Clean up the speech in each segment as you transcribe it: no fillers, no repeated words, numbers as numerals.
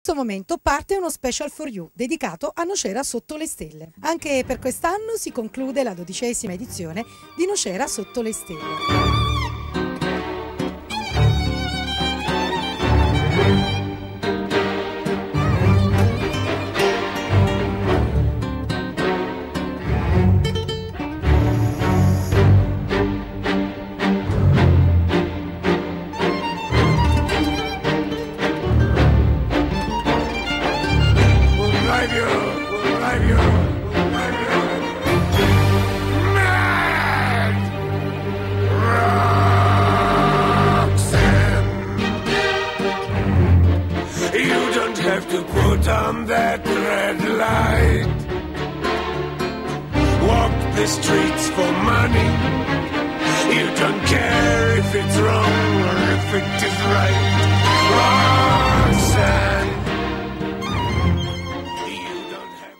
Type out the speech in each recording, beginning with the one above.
questo momento parte uno special for you dedicato a Nocera sotto le stelle. Anche per quest'anno si conclude la 12ª edizione di Nocera sotto le stelle. To put on that red light, walk the streets for money. You don't care if it's wrong or if it is right. Roxanne, you don't have.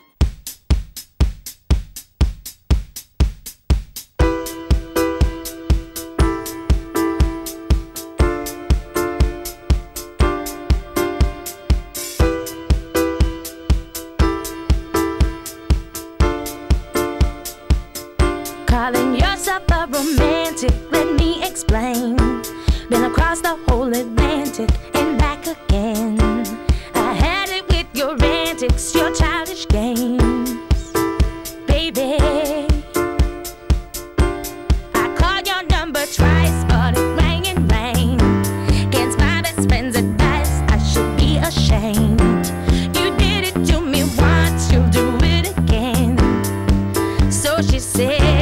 Calling yourself a romantic, let me explain. Been across the whole Atlantic and back again. I had it with your antics, your childish games. Baby, I called your number twice, but it rang and rang. Against my best friend's advice, I should be ashamed. You did it to me once, you'll do it again. So she said,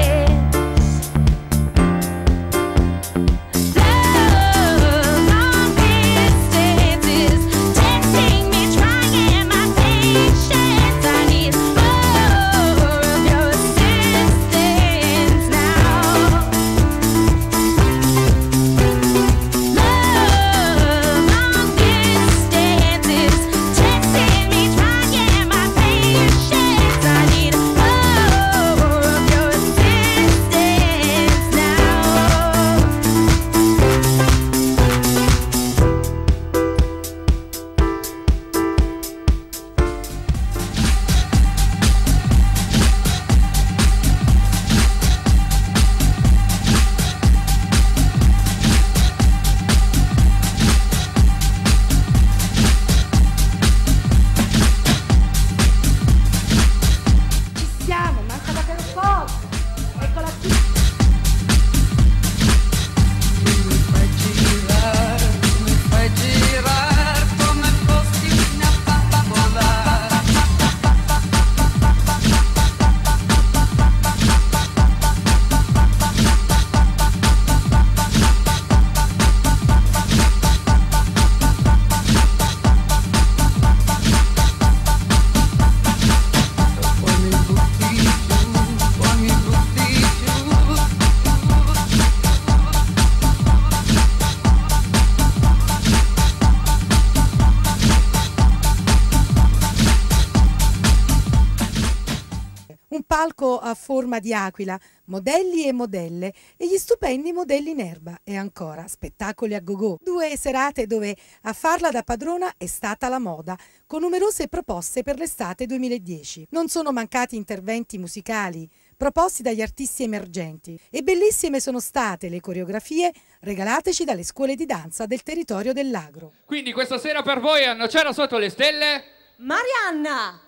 palco a forma di aquila, modelli e modelle e gli stupendi modelli in erba e ancora spettacoli a go-go. 2 serate dove a farla da padrona è stata la moda, con numerose proposte per l'estate 2010. Non sono mancati interventi musicali proposti dagli artisti emergenti e bellissime sono state le coreografie regalateci dalle scuole di danza del territorio dell'Agro. Quindi questa sera per voi a Nocera sotto le stelle Marianna!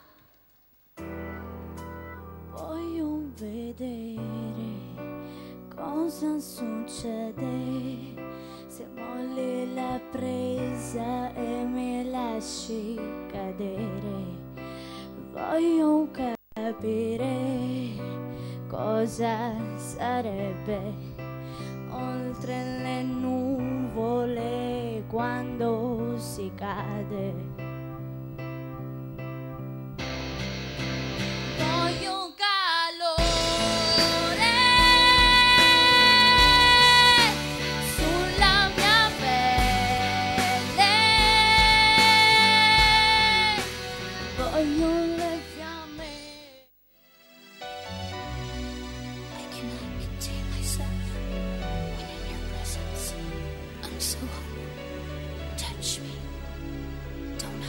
Voglio vedere cosa succede se molli la presa e mi lasci cadere. Voglio capire cosa sarebbe oltre le nuvole quando si cade. Voglio calore sulla mia pelle, voglio le fiamme. I cannot contain myself when in your presence. I'm so hot. Touch me. Don't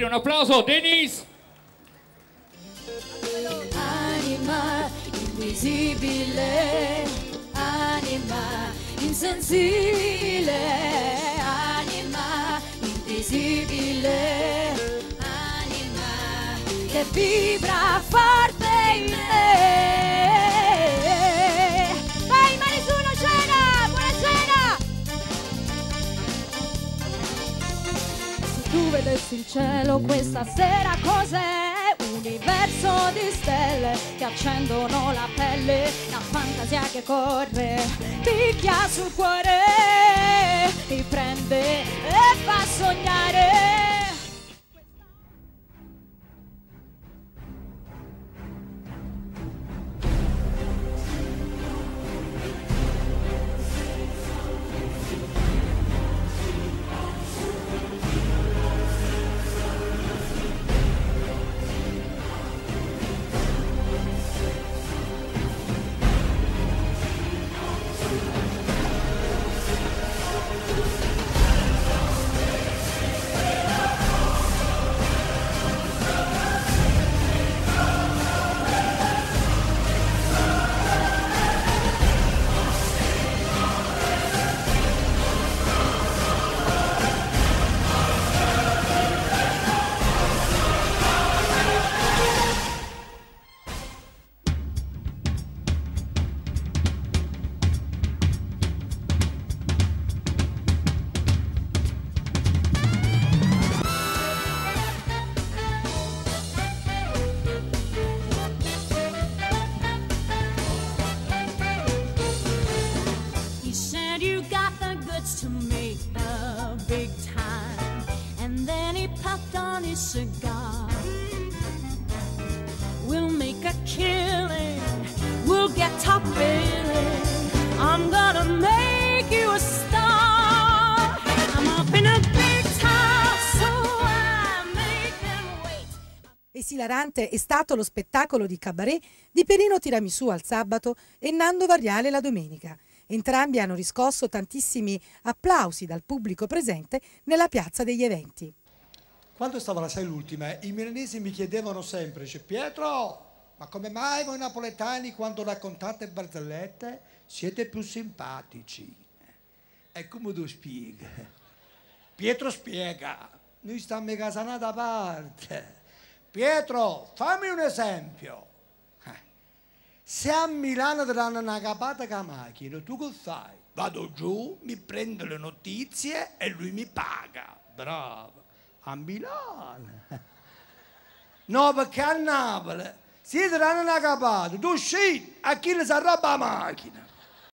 un applauso, Denise! Anima invisibile, anima insensibile, anima invisibile, anima che vibra forte in me. Vai, mani sulla cena, buonasera! Se tu vedessi il cielo questa sera cos'è? Universo di stelle che accendono la pelle, la fantasia che corre, picchia sul cuore, mi prende e fa sognare. To make a big time, and then he puffed on his cigar. We'll make a killing, we'll get top billing. I'm gonna make you a star. I'm up in a big time, so I make them wait. Esilarante è stato lo spettacolo di cabaret di Perino Tiramisù al sabato e Nando Variale la domenica. Entrambi hanno riscosso tantissimi applausi dal pubblico presente nella piazza degli eventi. Quando stavo alla 6 l'ultima, i milanesi mi chiedevano sempre, dice, Pietro, ma come mai voi napoletani quando raccontate barzellette siete più simpatici? E come tu spieghi? Pietro spiega, noi stiamo in casa da parte. Pietro, fammi un esempio. Se a Milano ti danno una capata con la macchina, tu che fai? Vado giù, mi prendo le notizie e lui mi paga. Bravo. A Milano. No, perché a Napoli, se ti danno una capata, tu scegli a chi le si arrabba la macchina.